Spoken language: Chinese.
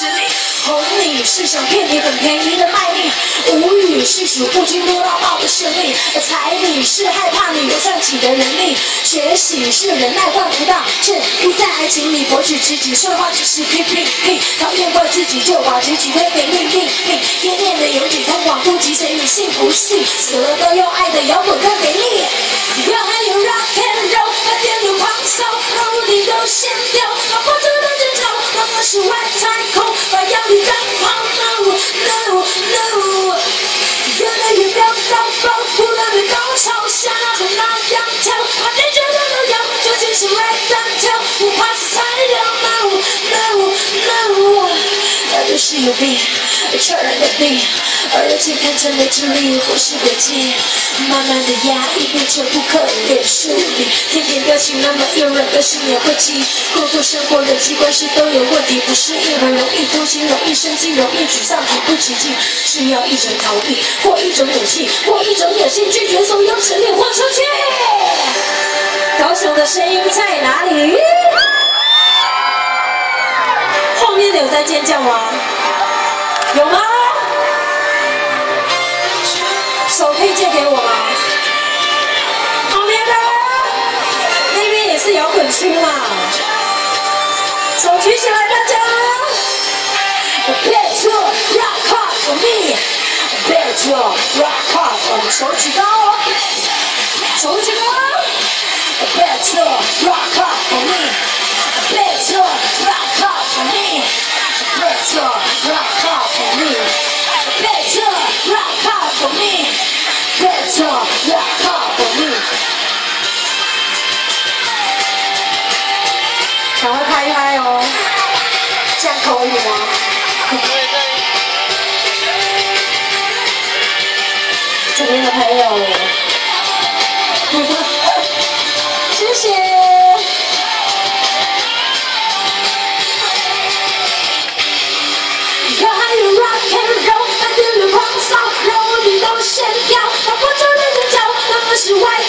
力。红你是想骗你很便宜的卖力，无语是数不清多到爆的胜利。彩礼是害怕你有赚起的能力，学习是忍耐换不到正义，在爱情里博取知己，说话只是屁屁屁，讨厌怪自己就把结局推给命命命，天天的有几通往不及，随你信不信？死了都用爱的摇滚歌给力。要还有 rock and roll， 把电流狂扫，把屋顶都掀掉，把破旧的争吵，当作是外太空，把压力赶跑。No no no， 越来越飙到爆，不断的高潮，像那种那样跳，把对决的都要，究竟是来单挑，不怕死材料。No no no， 那就是有病，传染的病，而且看成了智力或是诡计，慢慢的压抑变成不可言疏离，天天个性那么诱人，个性也会急，工作生活人际关系都有问题，不适应很容易多心，容易生气，容易沮丧，提不起劲，需要一种逃避，或一种勇气，或一种野心，拒绝所有指令或出去。高雄的声音在哪里？后面的有在尖叫吗？有吗？手可以借给我吗？后面的那边也是摇滚区嘛，手举起来，大家。Let's rock hard for me， Let's rock hard for me， 手举高，手举高。Let's rock hard for me，Let's rock hard for me，Let's rock hard for me，Let's rock hard for me，Let's rock hard for me。赶快拍一拍哦，这样可以吗？这边的朋友，谢谢。要还有 rock and roll， 把电流狂扫，让我你都掀掉，把破旧的人脚，当作是外